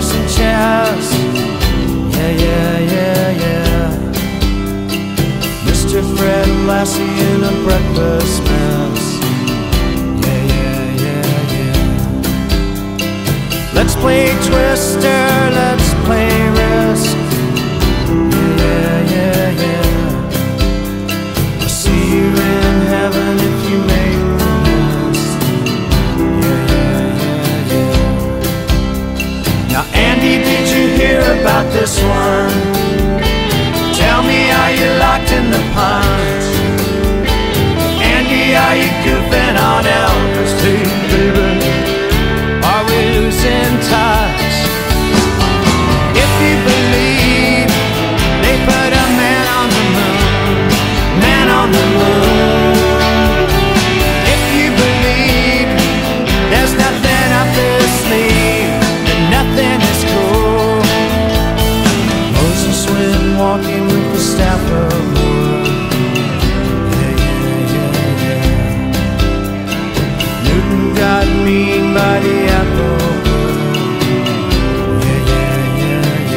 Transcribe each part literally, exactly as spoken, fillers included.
some chairs. Yeah, yeah, yeah, yeah. Mister Fred Lassie in a breakfast mess. Yeah, yeah, yeah, yeah. Let's play Twister, let's play Risk. Yeah, yeah, yeah. I'll see you in heaven if you make the list. Yeah, yeah, yeah, yeah. Now Andy, did you hear about this one? Tell me, are you locked in the pond? Andy, are you goofing on Elvis? Hey, baby, are we losing touch? If you believe they put a man on the moon, man on the moon. If you believe there's nothing up their sleeve, then nothing is cool. Moses went walking with the staff of wood. Yeah, yeah, yeah, yeah. Newton got mean by the apple wood. Yeah, yeah, yeah,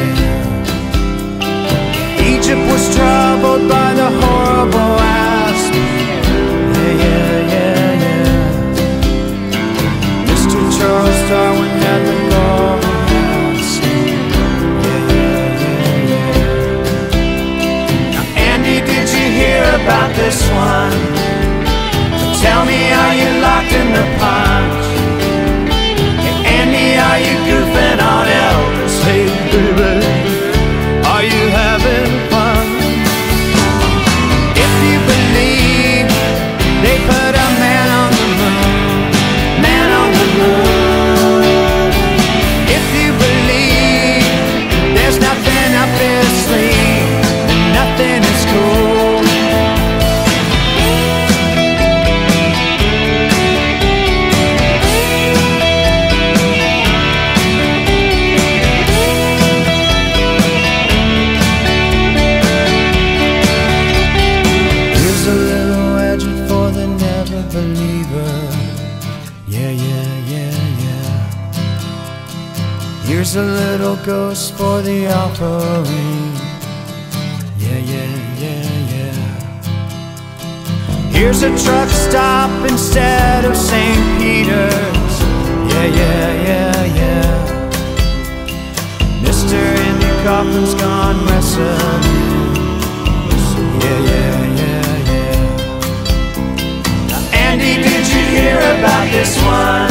yeah. Egypt was troubled by the horrible asp. Yeah, yeah, yeah, yeah. Mister Charles Darwin had the golden ask. Yeah, yeah, yeah, yeah. Now Andy, did you hear about this one? Tell me, are you locked in the pond? Hey Andy, are you goofing on Elvis? Hey baby, are you having fun? If you believe they put a man on the moon, man on the moon. If you believe there's nothing up their sleeve, then nothing is cool. Here's a little edgy for the never believer. Yeah, yeah, yeah, yeah. Here's a little ghost for the offering. Yeah, yeah, yeah, yeah. Here's a truck stop instead of Saint Peter's. Yeah, yeah, yeah, yeah. Mister Andy Kaufman's gone wrestling. Yeah, yeah, yeah, yeah. Now Andy, did you hear about this one?